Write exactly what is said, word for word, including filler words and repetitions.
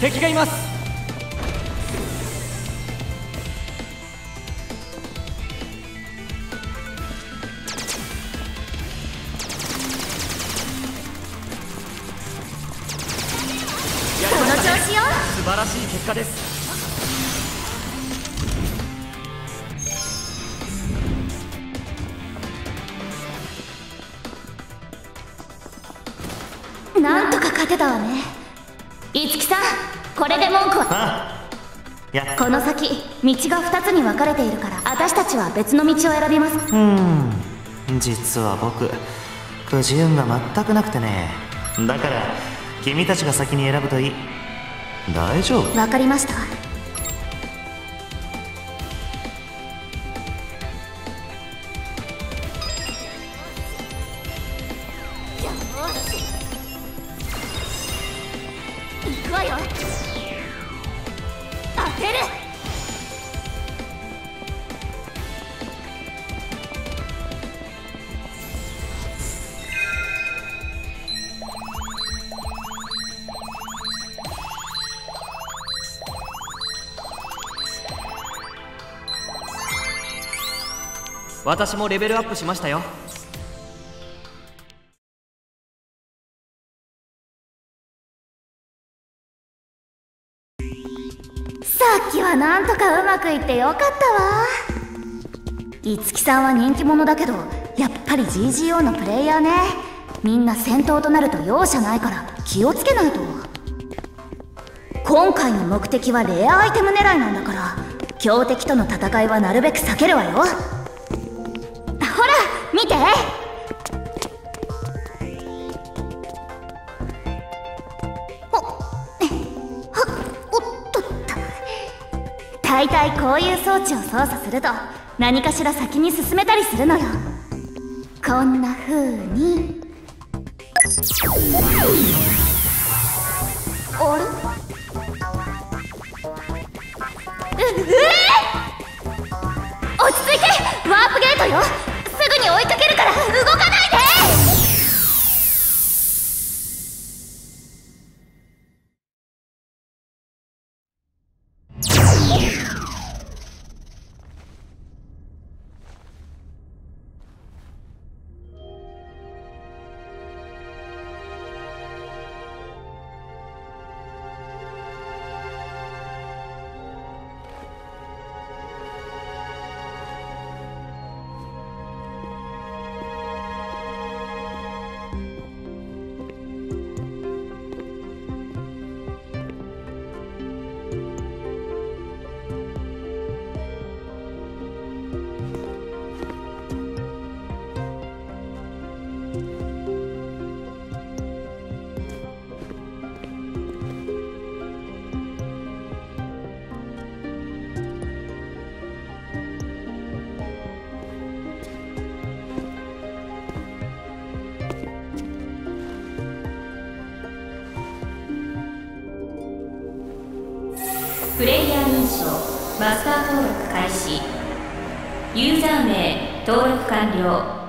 敵がいます。 この調子よ。 素晴らしい結果です。 なんとか勝てたわね。いつきさん、これで文句は。 ああ、いや、 この先道がふたつに分かれているから、私たちは別の道を選びます。 うーん、実は僕くじ運が全くなくてね。だから君たちが先に選ぶといい。大丈夫？ 分かりました。行くわよ。当てる。 私もレベルアップしましたよ。 さっきはなんとかうまくいってよかったわ。いつきさんは人気者だけど、やっぱり ジージーオー のプレイヤーね。みんな戦闘となると容赦ないから気をつけないと。今回の目的はレアアイテム狙いなんだから、強敵との戦いはなるべく避けるわよ。ほら見て。おっおっとっと。大体こういう装置を操作すると何かしら先に進めたりするのよ。こんな風に。あれ？う、うえー、落ち着いて。ワープゲートよ。すぐに追いかけるから動かないで。 プレイヤー認証、マスター登録開始。ユーザー名登録完了。